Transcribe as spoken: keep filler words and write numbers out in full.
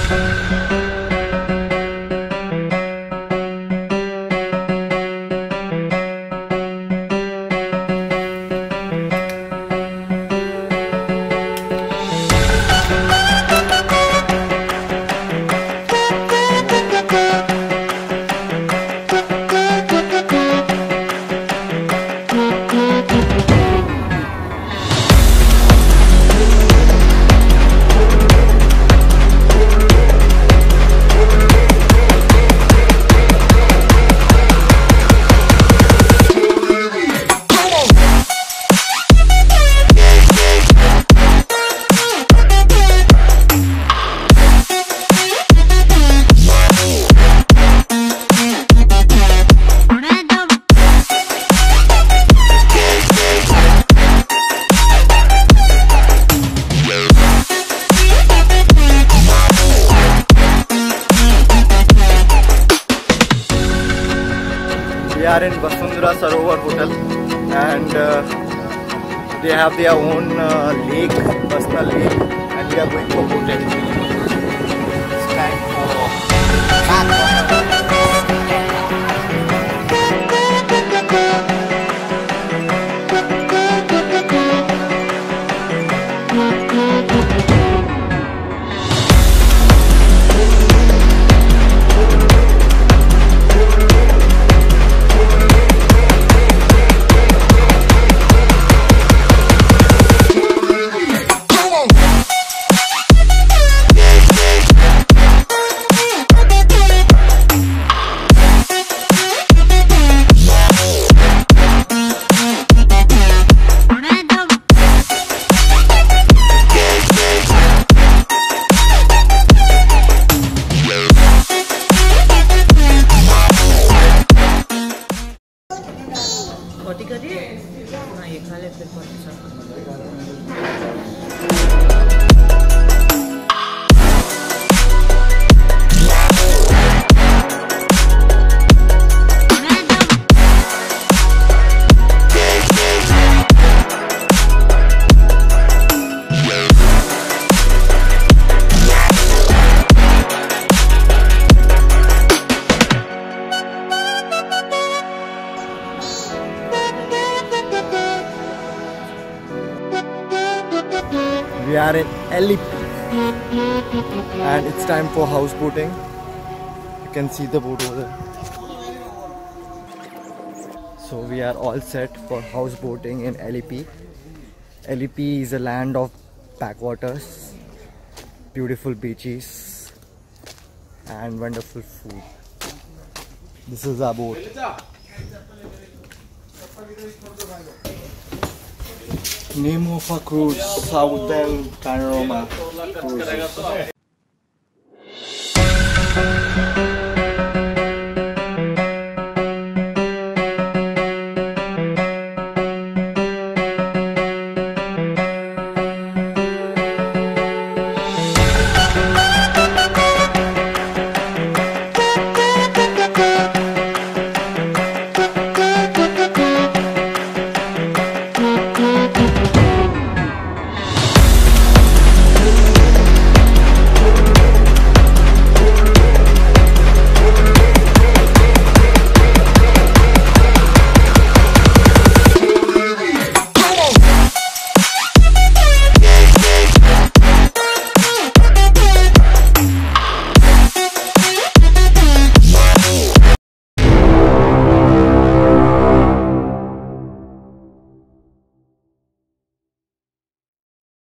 We are in Vasundara Sarovar hotel, and uh, they have their own uh, lake, personal lake, and we are going for boating. It's time for backwaters. Potty करिए ना, ये खा ले फिर potty साफ। We are in Alleppey and it's time for houseboating. You can see the boat over there. So we are all set for houseboating in Alleppey. Alleppey is a land of backwaters, beautiful beaches and wonderful food. This is our boat. Name of our cruise, Southern Panorama Cruises.